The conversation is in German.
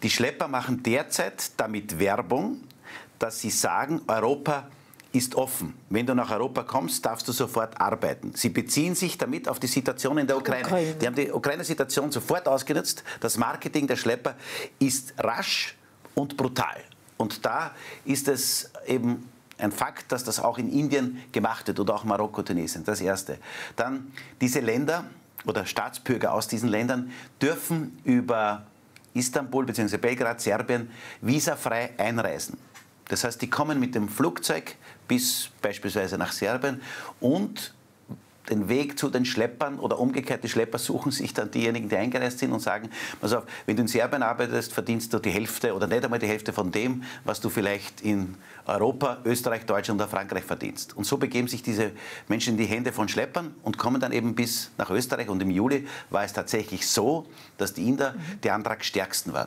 Die Schlepper machen derzeit damit Werbung, dass sie sagen, Europa ist offen. Wenn du nach Europa kommst, darfst du sofort arbeiten. Sie beziehen sich damit auf die Situation in der Ukraine. Die haben die Ukraine-Situation sofort ausgenutzt. Das Marketing der Schlepper ist rasch und brutal. Und da ist es eben ein Fakt, dass das auch in Indien gemacht wird oder auch Marokko, Tunesien. Das Erste. Dann diese Länder oder Staatsbürger aus diesen Ländern dürfen über Istanbul bzw. Belgrad, Serbien, visafrei einreisen. Das heißt, die kommen mit dem Flugzeug bis beispielsweise nach Serbien und den Weg zu den Schleppern oder umgekehrt, die Schlepper suchen sich dann diejenigen, die eingereist sind und sagen, pass auf, wenn du in Serbien arbeitest, verdienst du die Hälfte oder nicht einmal die Hälfte von dem, was du vielleicht in Europa, Österreich, Deutschland oder Frankreich verdienst. Und so begeben sich diese Menschen in die Hände von Schleppern und kommen dann eben bis nach Österreich. Und im Juli war es tatsächlich so, dass die Inder die antragsstärksten waren.